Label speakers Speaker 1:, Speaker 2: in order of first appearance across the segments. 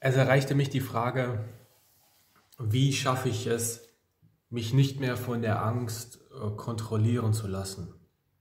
Speaker 1: Es erreichte mich die Frage, wie schaffe ich es, mich nicht mehr von der Angst kontrollieren zu lassen?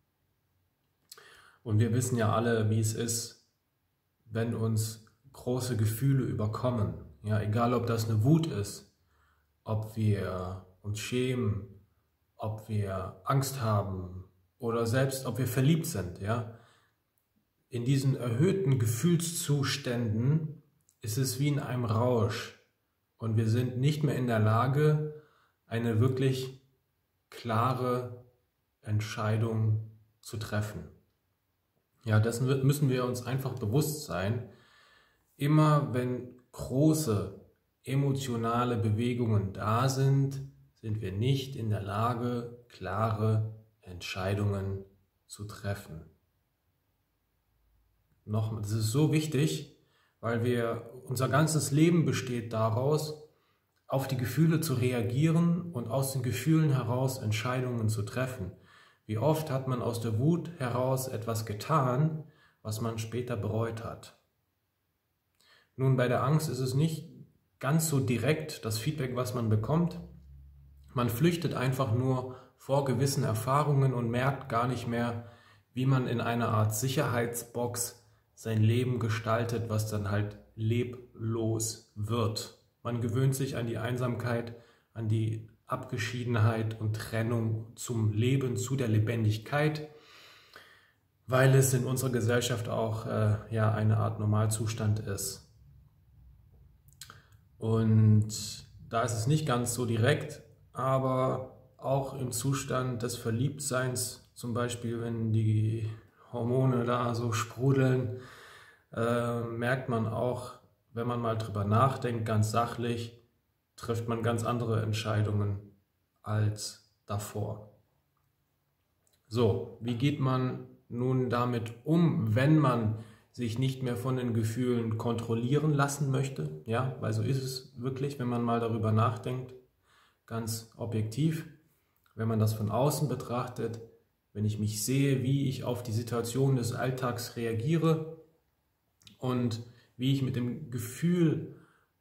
Speaker 1: Und wir wissen ja alle, wie es ist, wenn uns große Gefühle überkommen. Ja, egal ob das eine Wut ist, ob wir uns schämen, ob wir Angst haben oder selbst ob wir verliebt sind. Ja? In diesen erhöhten Gefühlszuständen ist es wie in einem Rausch und wir sind nicht mehr in der Lage, eine wirklich klare Entscheidung zu treffen. Ja, dessen müssen wir uns einfach bewusst sein. Immer wenn große emotionale Bewegungen da sind, sind wir nicht in der Lage, klare Entscheidungen zu treffen. Nochmal, das ist so wichtig, weil unser ganzes Leben besteht daraus, auf die Gefühle zu reagieren und aus den Gefühlen heraus Entscheidungen zu treffen. Wie oft hat man aus der Wut heraus etwas getan, was man später bereut hat? Nun, bei der Angst ist es nicht ganz so direkt das Feedback, was man bekommt. Man flüchtet einfach nur vor gewissen Erfahrungen und merkt gar nicht mehr, wie man in einer Art Sicherheitsbox sein Leben gestaltet, was dann halt leblos wird. Man gewöhnt sich an die Einsamkeit, an die Abgeschiedenheit und Trennung zum Leben, zu der Lebendigkeit, weil es in unserer Gesellschaft auch eine Art Normalzustand ist. Und da ist es nicht ganz so direkt, aber auch im Zustand des Verliebtseins, zum Beispiel wenn die Hormone da so sprudeln, merkt man auch, wenn man mal drüber nachdenkt, ganz sachlich, trifft man ganz andere Entscheidungen als davor. So, wie geht man nun damit um, wenn man sich nicht mehr von den Gefühlen kontrollieren lassen möchte? Ja, weil so ist es wirklich, wenn man mal darüber nachdenkt, ganz objektiv, wenn man das von außen betrachtet, wenn ich mich sehe, wie ich auf die Situation des Alltags reagiere und wie ich mit den Gefühlen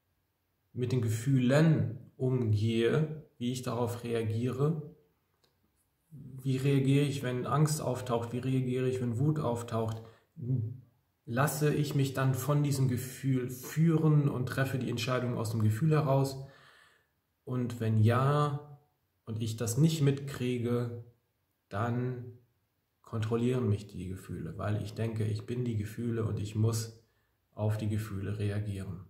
Speaker 1: umgehe, wie ich darauf reagiere. Wie reagiere ich, wenn Angst auftaucht? Wie reagiere ich, wenn Wut auftaucht? Lasse ich mich dann von diesem Gefühl führen und treffe die Entscheidung aus dem Gefühl heraus? Und wenn ja, und ich das nicht mitkriege, dann kontrollieren mich die Gefühle, weil ich denke, ich bin die Gefühle und ich muss auf die Gefühle reagieren.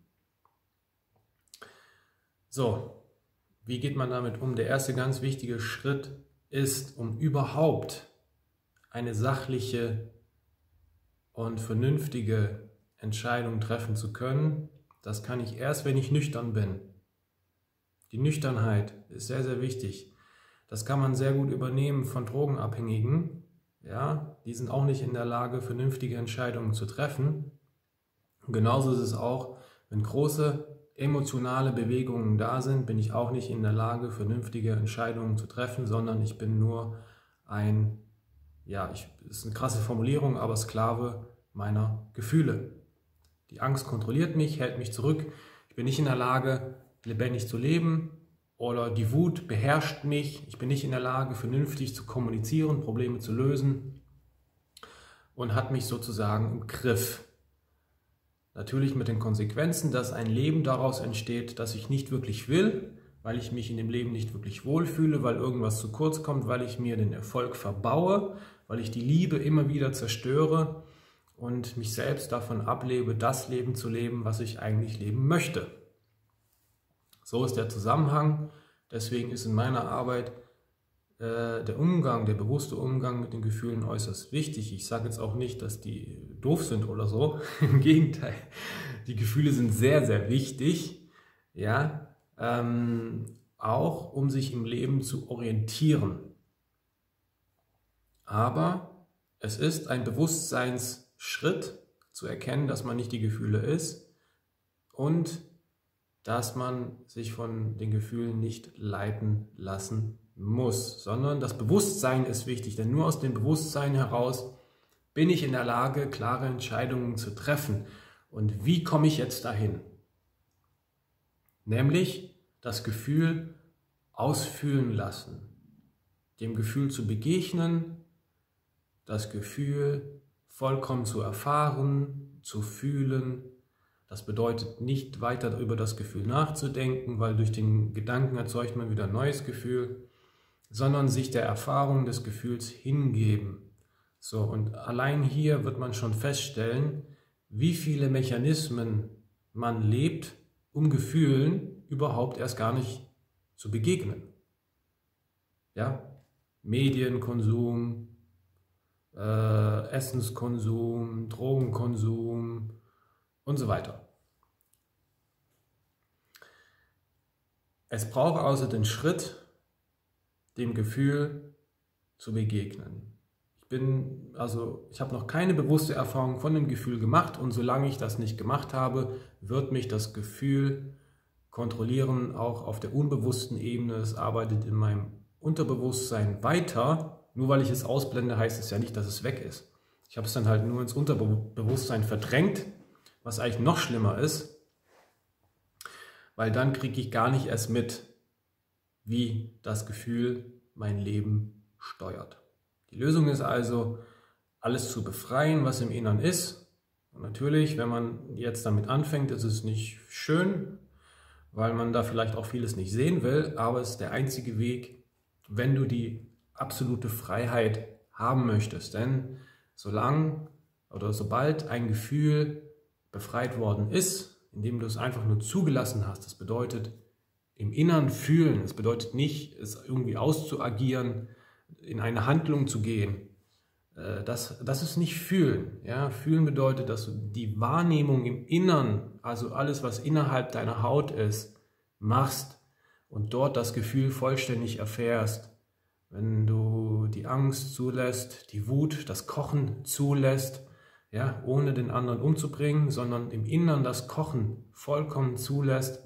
Speaker 1: So, wie geht man damit um? Der erste ganz wichtige Schritt ist, um überhaupt eine sachliche und vernünftige Entscheidung treffen zu können. Das kann ich erst, wenn ich nüchtern bin. Die Nüchternheit ist sehr, sehr wichtig. Das kann man sehr gut übernehmen von Drogenabhängigen. Ja, die sind auch nicht in der Lage, vernünftige Entscheidungen zu treffen. Und genauso ist es auch, wenn große emotionale Bewegungen da sind, bin ich auch nicht in der Lage, vernünftige Entscheidungen zu treffen, sondern ich bin nur ist eine krasse Formulierung, aber Sklave meiner Gefühle. Die Angst kontrolliert mich, hält mich zurück. Ich bin nicht in der Lage, lebendig zu leben, oder die Wut beherrscht mich. Ich bin nicht in der Lage, vernünftig zu kommunizieren, Probleme zu lösen und hat mich sozusagen im Griff. Natürlich mit den Konsequenzen, dass ein Leben daraus entsteht, das ich nicht wirklich will, weil ich mich in dem Leben nicht wirklich wohlfühle, weil irgendwas zu kurz kommt, weil ich mir den Erfolg verbaue, weil ich die Liebe immer wieder zerstöre und mich selbst davon ablebe, das Leben zu leben, was ich eigentlich leben möchte. So ist der Zusammenhang. Deswegen ist in meiner Arbeit der bewusste Umgang mit den Gefühlen äußerst wichtig. Ich sage jetzt auch nicht, dass die doof sind oder so. Im Gegenteil, die Gefühle sind sehr, sehr wichtig. Ja, auch um sich im Leben zu orientieren. Aber es ist ein Bewusstseinsschritt zu erkennen, dass man nicht die Gefühle ist und dass man sich von den Gefühlen nicht leiten lassen muss, sondern das Bewusstsein ist wichtig, denn nur aus dem Bewusstsein heraus bin ich in der Lage, klare Entscheidungen zu treffen. Und wie komme ich jetzt dahin? nämlich das Gefühl ausfühlen lassen, dem Gefühl zu begegnen, das Gefühl vollkommen zu erfahren, zu fühlen. Das bedeutet nicht weiter über das Gefühl nachzudenken, weil durch den Gedanken erzeugt man wieder ein neues Gefühl, sondern sich der Erfahrung des Gefühls hingeben. So, und allein hier wird man schon feststellen, wie viele Mechanismen man lebt, um Gefühlen überhaupt erst gar nicht zu begegnen. Ja? Medienkonsum, Essenskonsum, Drogenkonsum und so weiter. Es braucht also den Schritt, dem Gefühl zu begegnen. Ich habe noch keine bewusste Erfahrung von dem Gefühl gemacht, und solange ich das nicht gemacht habe, wird mich das Gefühl kontrollieren, auch auf der unbewussten Ebene. Es arbeitet in meinem Unterbewusstsein weiter. Nur weil ich es ausblende, heißt es ja nicht, dass es weg ist. Ich habe es dann halt nur ins Unterbewusstsein verdrängt, was eigentlich noch schlimmer ist, weil dann kriege ich gar nicht erst mit, wie das Gefühl mein Leben steuert. Die Lösung ist also, alles zu befreien, was im Inneren ist. Und natürlich, wenn man jetzt damit anfängt, ist es nicht schön, weil man da vielleicht auch vieles nicht sehen will, aber es ist der einzige Weg, wenn du die absolute Freiheit haben möchtest. Denn sobald ein Gefühl befreit worden ist, indem du es einfach nur zugelassen hast, das bedeutet im Inneren fühlen, das bedeutet nicht, es irgendwie auszuagieren, in eine Handlung zu gehen. Das ist nicht fühlen. Ja? Fühlen bedeutet, dass du die Wahrnehmung im Inneren, also alles, was innerhalb deiner Haut ist, machst und dort das Gefühl vollständig erfährst. Wenn du die Angst zulässt, die Wut, das Kochen zulässt, ja, ohne den anderen umzubringen, sondern im Inneren das Kochen vollkommen zulässt.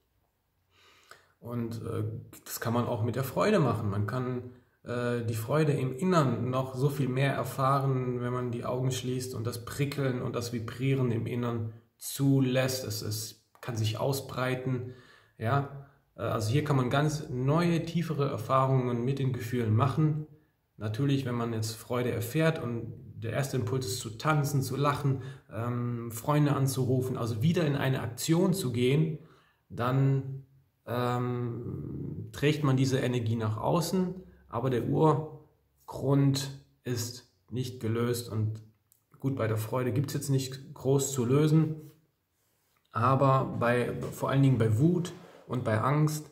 Speaker 1: Und das kann man auch mit der Freude machen. Man kann die Freude im Inneren noch so viel mehr erfahren, wenn man die Augen schließt und das Prickeln und das Vibrieren im Inneren zulässt. Es kann sich ausbreiten. Ja? Also hier kann man ganz neue, tiefere Erfahrungen mit den Gefühlen machen. Natürlich, wenn man jetzt Freude erfährt und der erste Impuls ist zu tanzen, zu lachen, Freunde anzurufen, also wieder in eine Aktion zu gehen, dann trägt man diese Energie nach außen, aber der Urgrund ist nicht gelöst. Und gut, bei der Freude gibt es jetzt nicht groß zu lösen, aber vor allen Dingen bei Wut und bei Angst,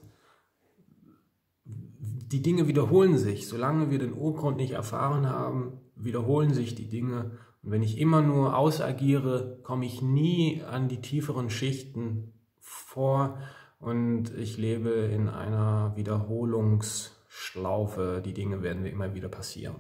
Speaker 1: die Dinge wiederholen sich. Solange wir den Urgrund nicht erfahren haben, wiederholen sich die Dinge. Und wenn ich immer nur ausagiere, komme ich nie an die tieferen Schichten vor und ich lebe in einer Wiederholungsschlaufe. Die Dinge werden immer wieder passieren.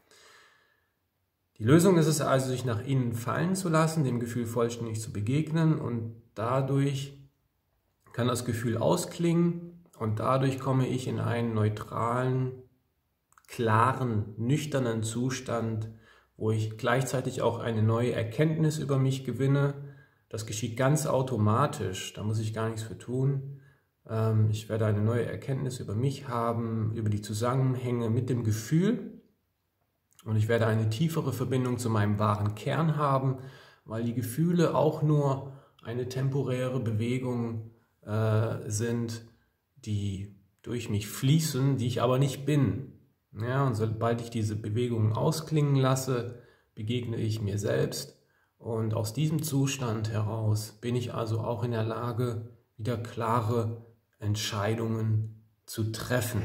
Speaker 1: Die Lösung ist es also, sich nach innen fallen zu lassen, dem Gefühl vollständig zu begegnen, und dadurch kann das Gefühl ausklingen und dadurch komme ich in einen neutralen, klaren, nüchternen Zustand, wo ich gleichzeitig auch eine neue Erkenntnis über mich gewinne. Das geschieht ganz automatisch, da muss ich gar nichts für tun. Ich werde eine neue Erkenntnis über mich haben, über die Zusammenhänge mit dem Gefühl, und ich werde eine tiefere Verbindung zu meinem wahren Kern haben, weil die Gefühle auch nur eine temporäre Bewegung sind, die durch mich fließen, die ich aber nicht bin. Ja, und sobald ich diese Bewegungen ausklingen lasse, begegne ich mir selbst, und aus diesem Zustand heraus bin ich also auch in der Lage, wieder klare Entscheidungen zu treffen.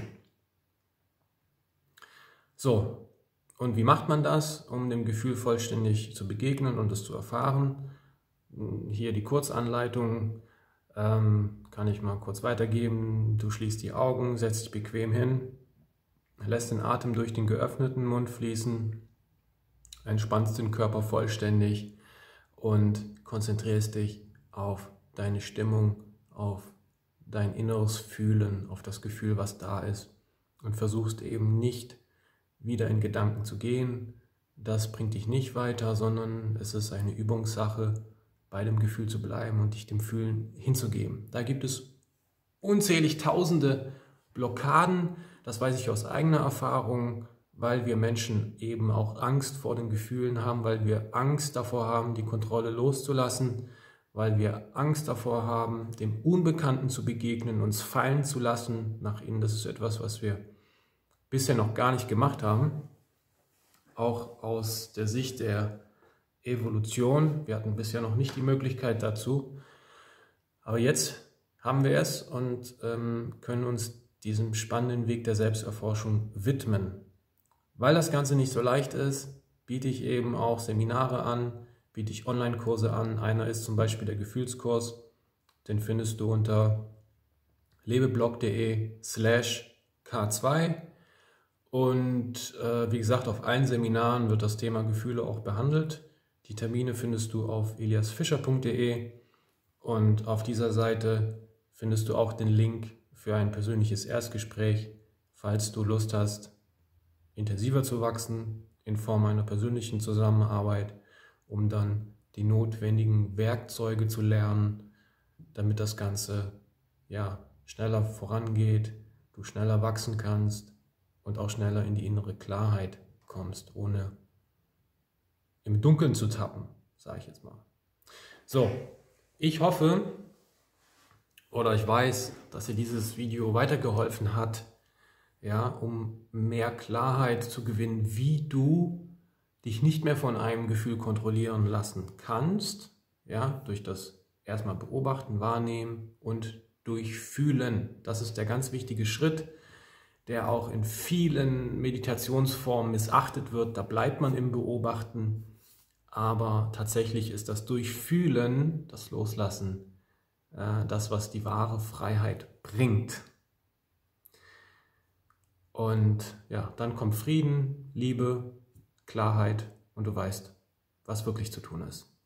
Speaker 1: So, und wie macht man das, um dem Gefühl vollständig zu begegnen und es zu erfahren? Hier die Kurzanleitung. Kann ich mal kurz weitergeben. Du schließt die Augen, setzt dich bequem hin, lässt den Atem durch den geöffneten Mund fließen, entspannst den Körper vollständig und konzentrierst dich auf deine Stimmung, auf dein inneres Fühlen, auf das Gefühl, was da ist, und versuchst eben nicht wieder in Gedanken zu gehen. Das bringt dich nicht weiter, sondern es ist eine Übungssache, bei dem Gefühl zu bleiben und dich dem Fühlen hinzugeben. Da gibt es unzählig tausende Blockaden. Das weiß ich aus eigener Erfahrung, weil wir Menschen eben auch Angst vor den Gefühlen haben, weil wir Angst davor haben, die Kontrolle loszulassen, weil wir Angst davor haben, dem Unbekannten zu begegnen, uns fallen zu lassen nach innen. Das ist etwas, was wir bisher noch gar nicht gemacht haben. Auch aus der Sicht der Evolution. Wir hatten bisher noch nicht die Möglichkeit dazu. Aber jetzt haben wir es und können uns diesem spannenden Weg der Selbsterforschung widmen. Weil das Ganze nicht so leicht ist, biete ich eben auch Seminare an, biete ich Online-Kurse an. Einer ist zum Beispiel der Gefühlskurs. Den findest du unter lebeblog.de/K2. Und wie gesagt, auf allen Seminaren wird das Thema Gefühle auch behandelt. Die Termine findest du auf eliasfischer.de und auf dieser Seite findest du auch den Link für ein persönliches Erstgespräch, falls du Lust hast, intensiver zu wachsen in Form einer persönlichen Zusammenarbeit, um dann die notwendigen Werkzeuge zu lernen, damit das Ganze schneller vorangeht, du schneller wachsen kannst und auch schneller in die innere Klarheit kommst, ohne im Dunkeln zu tappen, sage ich jetzt mal. So, ich hoffe oder ich weiß, dass dir dieses Video weitergeholfen hat, um mehr Klarheit zu gewinnen, wie du dich nicht mehr von einem Gefühl kontrollieren lassen kannst, durch das erstmal Beobachten, Wahrnehmen und Durchfühlen. Das ist der ganz wichtige Schritt, der auch in vielen Meditationsformen missachtet wird. Da bleibt man im Beobachten, aber tatsächlich ist das Durchfühlen, das Loslassen, das, was die wahre Freiheit bringt. Und dann kommt Frieden, Liebe, Klarheit und du weißt, was wirklich zu tun ist.